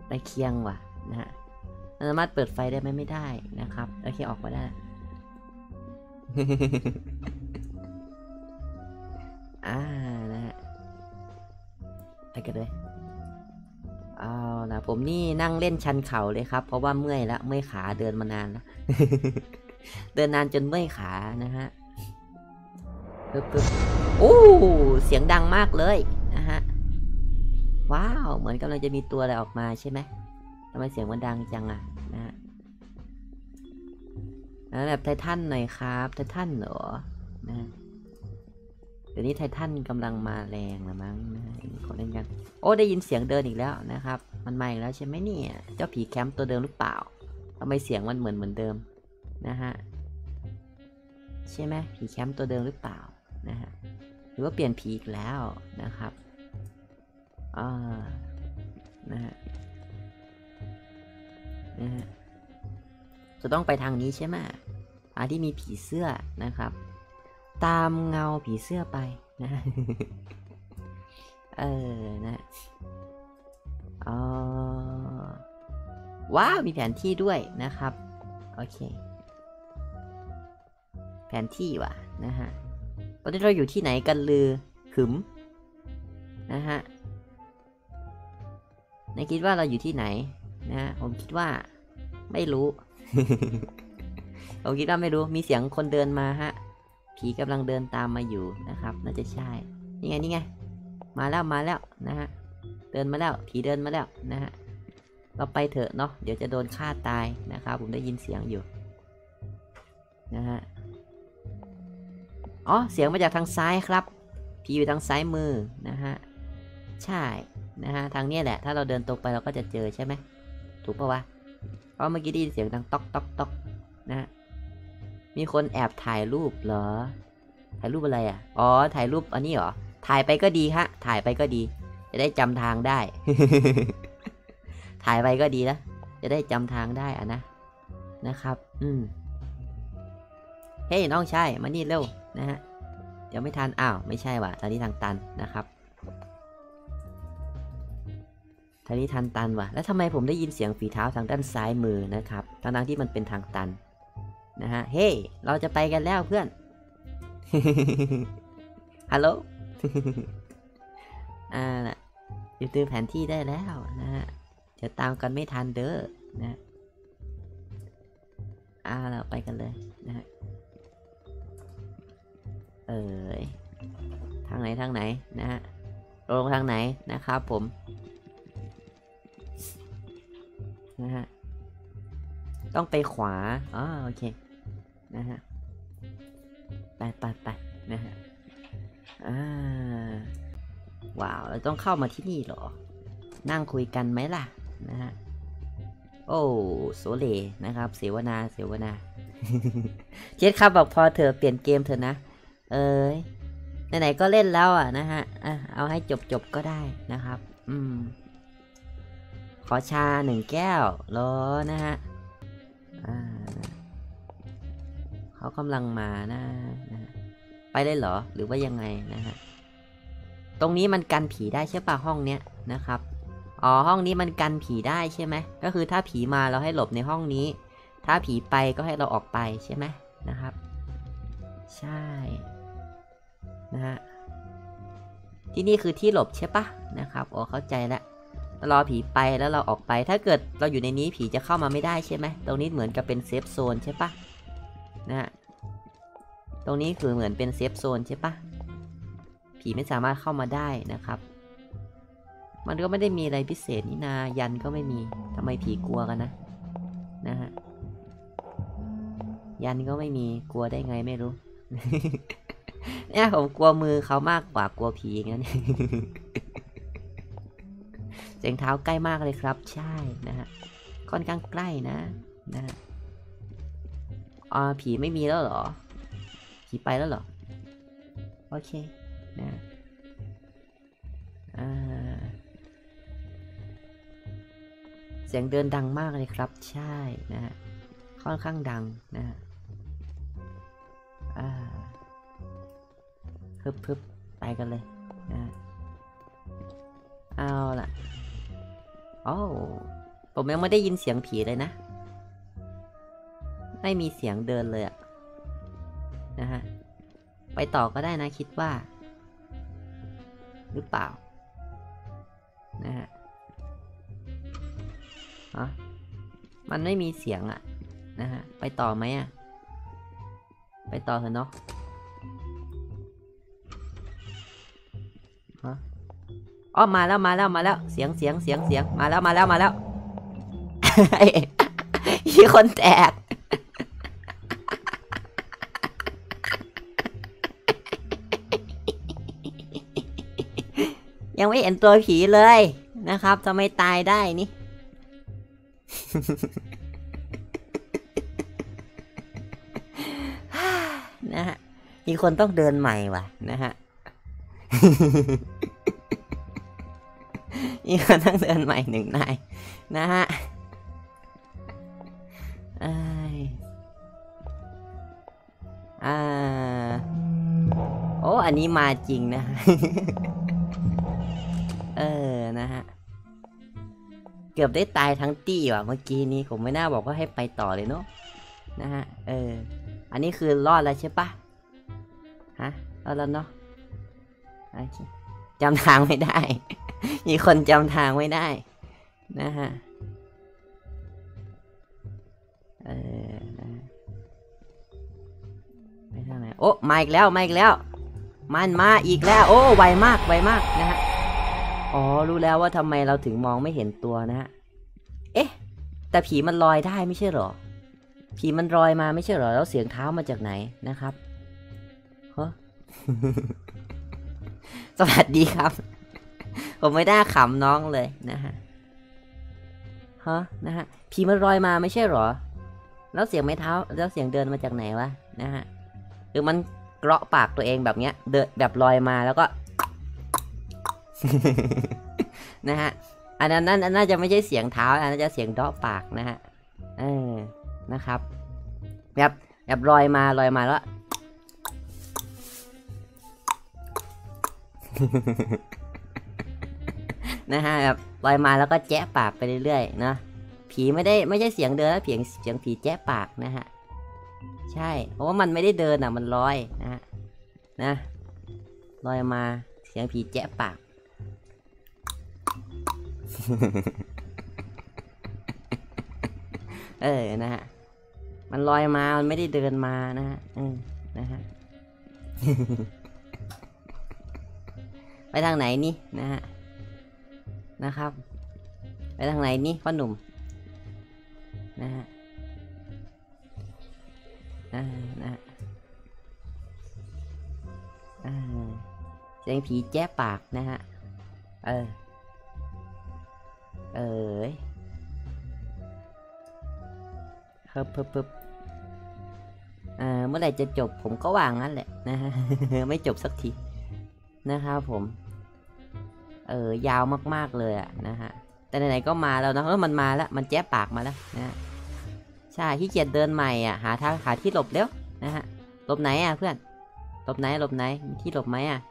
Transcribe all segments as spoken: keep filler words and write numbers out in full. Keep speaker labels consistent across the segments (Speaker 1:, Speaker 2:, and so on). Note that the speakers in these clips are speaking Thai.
Speaker 1: ใกล้เคียงว่ะนะฮะสามารถเปิดไฟได้ไหมไม่ได้นะครับโอเคออกมาได้ อ่านะฮะไปกันเลยเอาล่ะผมนี่นั่งเล่นชันเข่าเลยครับเพราะว่าเมื่อยแล้วเมื่อยขาเดินมานานแล้ว เดินนานจนเมื่อยขานะฮะปึ๊บปึ๊บโอ้เสียงดังมากเลยนะฮะว้าวเหมือนกำลังจะมีตัวอะไรออกมาใช่ไหมทำไมเสียงมันดังจังอ่ะนะฮะแล้วแบบไททันหน่อยครับไททันเหรอนะเดี๋ยวนี้ไททันกำลังมาแรงละมั้งนะฮะขอเล่นกันโอ้ได้ยินเสียงเดินอีกแล้วนะครับมันมาอีกแล้วใช่ไหมเนี่ยเจ้าผีแคมป์ตัวเดิมหรือเปล่าทำไมเสียงมันเหมือนเหมือนเดิมนะฮะใช่ไหมผีแคมป์ตัวเดิมหรือเปล่านะฮะหรือว่าเปลี่ยนผีอีกแล้วนะครับอ่านะฮะนะฮะจะต้องไปทางนี้ใช่ไหมทางที่มีผีเสื้อนะครับตามเงาผีเสื้อไปนะเออนะอ๋อว้าวมีแผนที่ด้วยนะครับโอเคแผนที่ว่ะนะฮะตอนนี้เราอยู่ที่ไหนกันลือขึมนะฮะนายคิดว่าเราอยู่ที่ไหนนะผมคิดว่าไม่รู้ ผมคิดว่าไม่รู้มีเสียงคนเดินมาฮะผีกำลังเดินตามมาอยู่นะครับน่าจะใช่นี่ไงนี่ไงมาแล้วมาแล้วนะฮะเดินมาแล้วผีเดินมาแล้วนะฮะเราไปเถอะเนาะเดี๋ยวจะโดนฆ่าตายนะครับผมได้ยินเสียงอยู่นะฮะอ๋อเสียงมาจากทางซ้ายครับผีอยู่ทางซ้ายมือนะฮะใช่นะฮะทางนี้แหละถ้าเราเดินตรงไปเราก็จะเจอใช่ไหมถูกปะวะเพราะเมื่อกี้ได้ยินเสียงดังต๊อกต๊อกต๊อกนะฮะมีคนแอบถ่ายรูปเหรอถ่ายรูปอะไรอ่ะอ๋อถ่ายรูปอันนี้เหรอถ่ายไปก็ดีฮะถ่ายไปก็ดีจะได้จำทางได้ ถ่ายไปก็ดีนะจะได้จำทางได้อะนะนะครับอืมเฮ้ยน้องชายมานี่เร็วนะฮะเดี๋ยวไม่ทันอ้าวไม่ใช่ว่ะทางนี้ทางตันนะครับทางนี้ทางตันว่ะแล้วทำไมผมได้ยินเสียงฝีเท้าทางด้านซ้ายมือนะครับทั้งๆที่มันเป็นทางตันนะฮะเฮ้ยเราจะไปกันแล้วเพื่อน ฮัลโหล อ่าอยู่ตือแผนที่ได้แล้วนะฮะเดี๋ยวตามกันไม่ทันเด้อนะอ่าเราไปกันเลยนะฮะเอ้ยทางไหนทางไหนนะฮะลงทางไหนนะครับผมนะฮะต้องไปขวาอ๋อโอเคนะฮะไปไปไปนะฮะอ่าว้าวเราต้องเข้ามาที่นี่เหรอนั่งคุยกันไหมล่ะนะฮะโอ้โสเลนะครับเสวนาเสวนา เจ็ดครับบอกพอเธอเปลี่ยนเกมเถอะนะเอ้ยไหนๆก็เล่นแล้วอ่ะนะฮะอ่ะเอาให้จบจบก็ได้นะครับอืมขอชาหนึ่งแก้วรอนะฮะอ่าเขากำลังมานะนะไปเลยเหรอหรือว่ายังไงนะฮะตรงนี้มันกันผีได้ใช่ป่ะห้องเนี้ยนะครับอ๋อห้องนี้มันกันผีได้ใช่ไหมก็คือถ้าผีมาเราให้หลบในห้องนี้ถ้าผีไปก็ให้เราออกไปใช่ไหมนะครับใช่นะฮะที่นี่คือที่หลบใช่ปะนะครับอ๋อเข้าใจแล้วรอผีไปแล้วเราออกไปถ้าเกิดเราอยู่ในนี้ผีจะเข้ามาไม่ได้ใช่ไหมตรงนี้เหมือนกับเป็นเซฟโซนใช่ปะนะฮะตรงนี้คือเหมือนเป็นเซฟโซนใช่ปะผีไม่สามารถเข้ามาได้นะครับมันก็ไม่ได้มีอะไรพิเศษนี่นายันก็ไม่มีทำไมผีกลัวกันนะนะฮะยันก็ไม่มีกลัวได้ไงไม่รู้ เนี่ยผมกลัวมือเขามากกว่ากลัวผีอย่างนั้น เสียงเท้าใกล้มากเลยครับใช่นะฮะค่อนข้างใกล้นะนะฮะอ๋อผีไม่มีแล้วเหรอผีไปแล้วเหรอโอเคนะอ่าเสียงเดินดังมากเลยครับใช่นะฮะค่อนข้างดังนะฮะอ่าพึบพึบไปกันเลยนะเอาล่ะอ๋อผมยังไม่ได้ยินเสียงผีเลยนะไม่มีเสียงเดินเลยอะนะฮะไปต่อก็ได้นะคิดว่าหรือเปล่านะฮะอ๋อมันไม่มีเสียงอะนะฮะไปต่อไหมอะไปต่อเถอะเนาะฮะอ๋อมาแล้วมาแล้วมาแล้วเสียงเสียงเสียงเสียงมาแล้วมาแล้วมาแล้ว มีคนแตกยังไม่เห็นตัวผีเลยนะครับทำไมตายได้นี่ นะฮะมีคนต้องเดินใหม่ว่ะนะฮะ มีคนต้องเดินใหม่หนึ่งนายนะฮะอ่าโอ้อันนี้มาจริงนะ เออนะฮะเกือบได้ตายทั้งตี้ว่ะเมื่อกี้นี้ผมไม่น่าบอกว่าให้ไปต่อเลยเนาะนะฮะเอออันนี้คือรอดแล้วใช่ปะฮะรอดแล้วเนาะจำทางไม่ได้ มีคนจำทางไม่ได้นะฮะเออไปทางไหนโอ้มาอีกแล้วมาอีกแล้วมันมาอีกแล้วโอ้ไวมากไวมากนะฮะอ๋อรู้แล้วว่าทำไมเราถึงมองไม่เห็นตัวนะฮะเอ๊ะแต่ผีมันลอยได้ไม่ใช่หรอผีมันลอยมาไม่ใช่หรอแล้วเสียงเท้ามาจากไหนนะครับฮะ สวัสดีครับ ผมไม่ได้ขำน้องเลยนะฮะฮะนะฮะผีมันลอยมาไม่ใช่หรอแล้วเสียงไม้เท้าแล้วเสียงเดินมาจากไหนวะนะฮะหรือมันเกาะปากตัวเองแบบเนี้ยเดินแบบลอยมาแล้วก็ นะฮะอันนั้นนั่นน่าจะไม่ใช่เสียงเท้าอันนั้นจะเสียงเดาะปากนะฮะเออนะครับแบบแบบลอยมาลอยมาแล้ว นะฮะแบบลอยมาแล้วก็แจ๊ะปากไปเรื่อยๆนะผีไม่ได้ไม่ใช่เสียงเดินแล้วเสียงเสียงผีแจ๊ะปากนะฮะใช่เพราะว่ามันไม่ได้เดินอ่ะมันลอยนะฮะนะลอยมาเสียงผีแจ๊ะปาก เออนะฮะมันลอยมามันไม่ได้เดินมานะฮะเออนะฮะ ไปทางไหนนี่นะฮะนะครับไปทางไหนนี่พ่อหนุ่มนะฮะอ่านะอ่าเสียงผีแจ๊ปากนะฮะเออเออเฮิบเฮิบเฮิบอ่าเมื่อไหร่จะจบผมก็วางงั้นแหละนะฮะ ไม่จบสักทีนะครับผมเออยาวมากๆเลยอะนะฮะแต่ไหนๆก็มาแล้วนะเออมันมาแล้วมันแจ๊ปากมาแล้วนะใช่ขี้เกียจเดินใหม่อ่ะหาทางหาที่หลบเร็วนะฮะหลบไหนอ่ะเพื่อนหลบไหนหลบไหนมีที่หลบไหมอ่ะ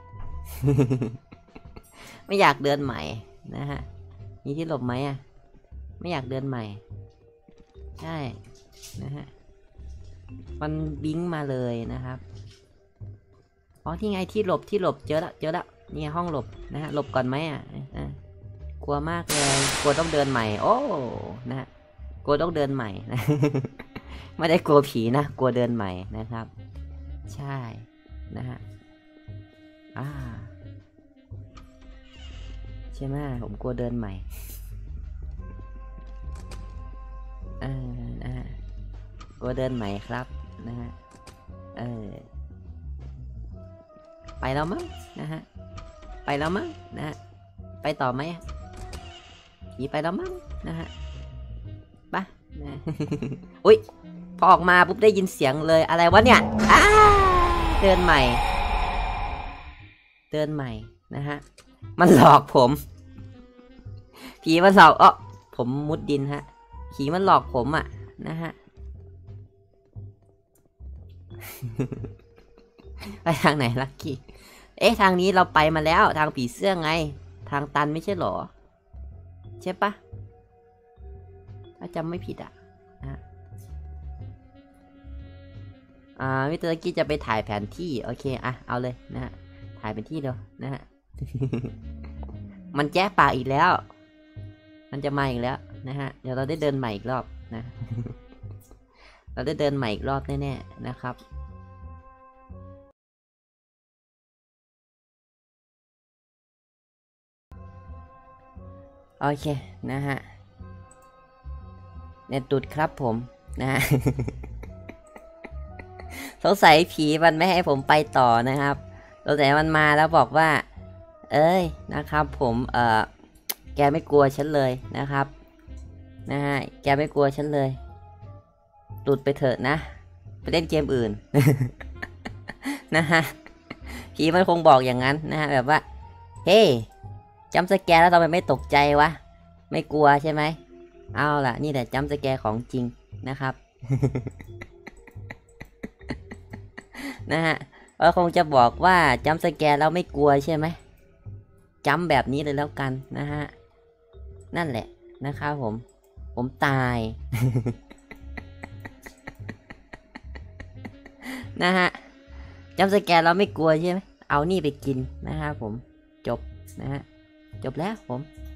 Speaker 1: ไม่อยากเดินใหม่นะฮะมีที่หลบไหมอ่ะไม่อยากเดินใหม่ใช่นะฮะมันบิงมาเลยนะครับอ๋อที่ไงที่หลบที่หลบเจอแล้วเจอแล้วนี่ห้องหลบนะฮะหลบก่อนไหมอ่ะกลัวมากเลยกลัวต้องเดินใหม่โอ้นะฮะกลัวต้องเดินใหม่นะ ไม่ได้กลัวผีนะกลัวเดินใหม่นะครับใช่นะฮะอ่าใช่ไหมผมกลัวเดินใหม่เออนะฮะกลัวเดินใหม่ครับนะฮะเออไปแล้วมั้งนะฮะไปแล้วมั้งนะฮะไปต่อไหมผีไปแล้วมั้งนะฮะไปนะ อุ๊ยพอออกมาปุ๊บได้ยินเสียงเลยอะไรวะเนี่ยอ้าเดินใหม่เดินใหม่นะฮะมันหลอกผมผีมันหลอกอ๋อผมมุดดินฮะผีมันหลอกผมอ่ะนะฮะ ไปทางไหนลักกี้เอ๊ะทางนี้เราไปมาแล้วทางผีเสื้อไงทางตันไม่ใช่หรอใช่ปะถ้าจำไม่ผิดอ่ะนะอ่ามิสเตอร์กี้จะไปถ่ายแผนที่โอเคอ่ะเอาเลยนะฮะถ่ายเป็นที่เดียวนะฮะ มันแจ้ปากอีกแล้ว มันจะมาอีกแล้วนะฮะเดี๋ยวเราได้เดินใหม่อีกรอบนะ เราได้เดินใหม่อีกรอบแน่ๆนะครับโอเคนะฮะเน็ตตุดครับผมนะฮะ สงสัยผีมันไม่ให้ผมไปต่อนะครับสงสัยมันมาแล้วบอกว่า เอ้ยนะครับผมเออแกไม่กลัวฉันเลยนะครับนะฮะแกไม่กลัวฉันเลยตุดไปเถอะนะไปเล่นเกมอื่น นะฮะผีมันคงบอกอย่างนั้นนะฮะแบบว่าเฮ้จำสแกร์แล้วทำไมไม่ตกใจวะไม่กลัวใช่ไหมเอาล่ะนี่แหละจำสแกร์ของจริงนะครับ นะฮะก็คงจะบอกว่าจำสแกร์แล้วไม่กลัวใช่ไหมจำแบบนี้เลยแล้วกันนะฮะนั่นแหละนะครับผมผมตาย นะฮะจำสแกร์เราไม่กลัวใช่ไหมเอานี่ไปกินนะฮะผมจบนะฮะจบแล้วผม